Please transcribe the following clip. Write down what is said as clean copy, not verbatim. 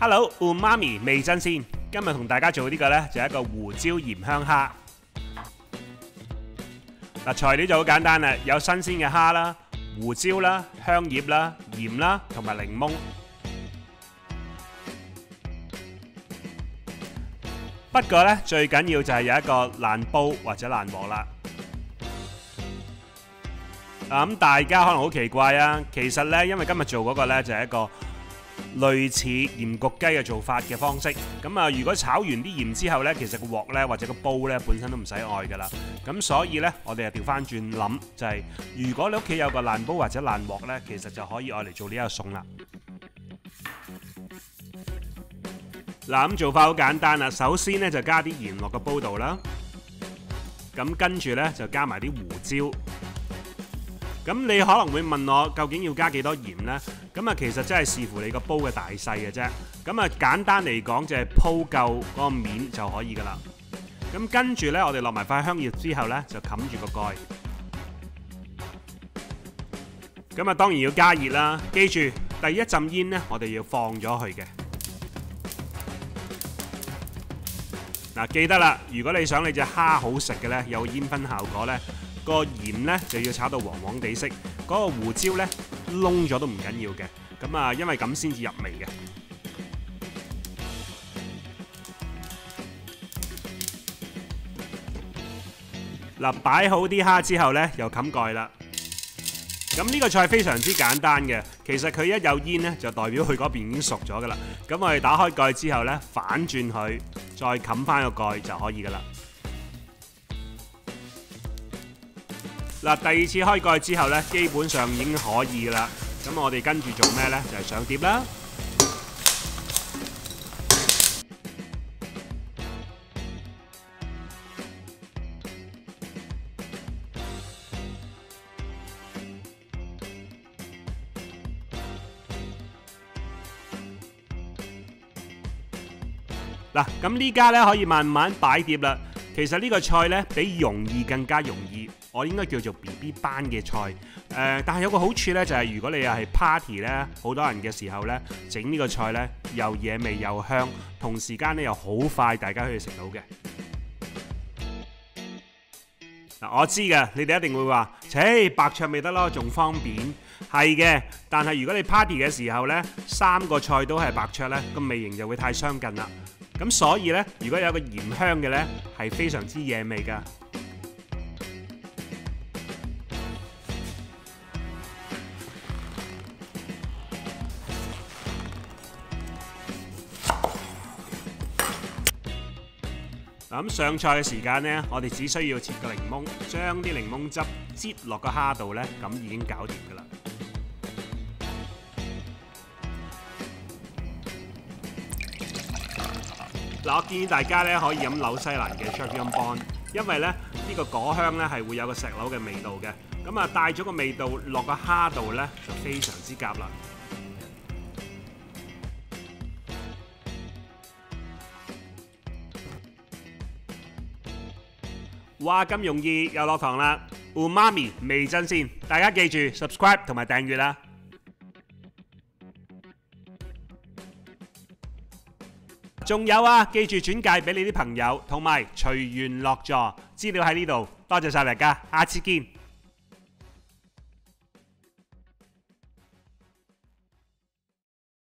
Hello， 媽咪味真鮮。今日同大家做呢個呢，就係一個胡椒鹽香蝦。嗱，材料就好簡單啦，有新鮮嘅蝦啦、胡椒啦、香葉啦、鹽啦同埋檸檬。不過呢，最緊要就係有一個爛煲或者爛鑊啦。咁大家可能好奇怪啊，其實呢，因為今日做嗰個呢，就係一個類似鹽焗雞嘅做法嘅方式。咁啊，如果炒完啲鹽之後呢，其實個鑊呢或者個煲呢本身都唔使愛噶啦。咁所以呢，我哋就調翻轉諗，就係如果你屋企有個爛煲或者爛鑊呢，其實就可以愛嚟做呢一個餸啦。嗱，咁做法好簡單啦。首先呢，就加啲鹽落個煲度啦。咁跟住呢，就加埋啲胡椒。咁你可能會問我究竟要加幾多鹽呢？咁啊，其實真係視乎你個煲嘅大細嘅啫。咁啊，簡單嚟講就係鋪夠嗰個面就可以噶啦。咁跟住呢，我哋落埋塊香葉之後呢，就冚住個蓋。咁啊，當然要加熱啦。記住，第一浸煙呢，我哋要放咗去嘅。嗱，記得啦，如果你想你隻蝦好食嘅呢，有煙燻效果呢。個鹽呢就要炒到黃黃地色，嗰個胡椒呢燶咗都唔緊要嘅，咁啊因為咁先至入味嘅。嗱，擺好啲蝦之後呢，又冚蓋啦。咁呢個菜非常之簡單嘅，其實佢一有煙呢，就代表佢嗰邊已經熟咗噶啦。咁我哋打開蓋之後呢，反轉佢，再冚翻個蓋就可以噶啦。嗱，第二次開蓋之後呢，基本上已經可以啦。咁我哋跟住做咩呢？就係上碟啦。嗱，咁呢家呢可以慢慢擺碟啦。其實呢個菜呢，比容易更加容易。我應該叫做 BB 班嘅菜，但係有個好處呢，就係如果你又係 party 呢，好多人嘅時候呢，整呢個菜呢，又惹味又香，同時間呢又好快，大家可以食到嘅。嗱，我知嘅，你哋一定會話，白灼咪得咯，仲方便。係嘅，但係如果你 party 嘅時候呢，3個菜都係白灼呢，個味型就會太相近啦。咁所以呢，如果有個鹽香嘅呢，係非常之惹味㗎。咁上菜嘅時間呢，我哋只需要切個檸檬，將啲檸檬汁擠落個蝦度呢，咁已經搞掂噶啦。嗱，我建議大家呢可以飲紐西蘭嘅 Sauvignon Blanc， 因為呢個果香呢係會有個石榴嘅味道嘅，咁啊帶咗個味道落個蝦度呢，就非常之夾啦。哇，咁容易又落堂啦！媽咪味真鮮，大家記住 subscribe 同埋訂閱啦。仲有啊，記住轉介俾你啲朋友，同埋隨緣落座，資料喺呢度。多謝晒大家，下次見。